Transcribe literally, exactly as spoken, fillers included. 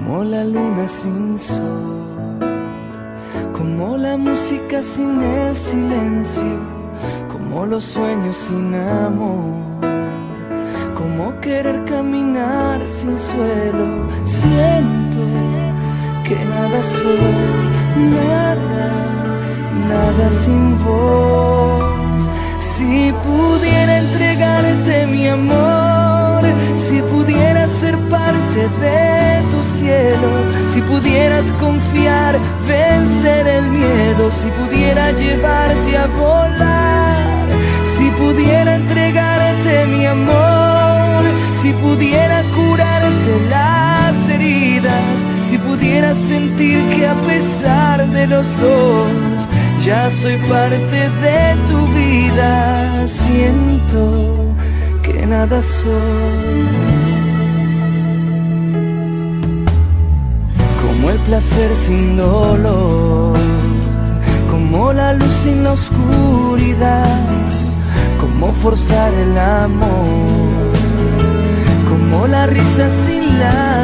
como la luna sin sol, como la música sin el silencio, como los sueños sin amor, como querer caminar sin suelo. Siento que nada soy, nada, nada sin vos. Si pudiera entregarte mi amor, si pudiera ser parte de tu cielo, si pudieras confiar, vencer el miedo, si pudiera llevarte a volar, si pudiera entregarte mi amor, si pudiera curarte las heridas, si pudiera sentir que a pesar de los dos ya soy parte de tu vida. Siento que nada soy, como el placer sin dolor, como la luz sin la oscuridad, como forzar el amor, como la risa sin la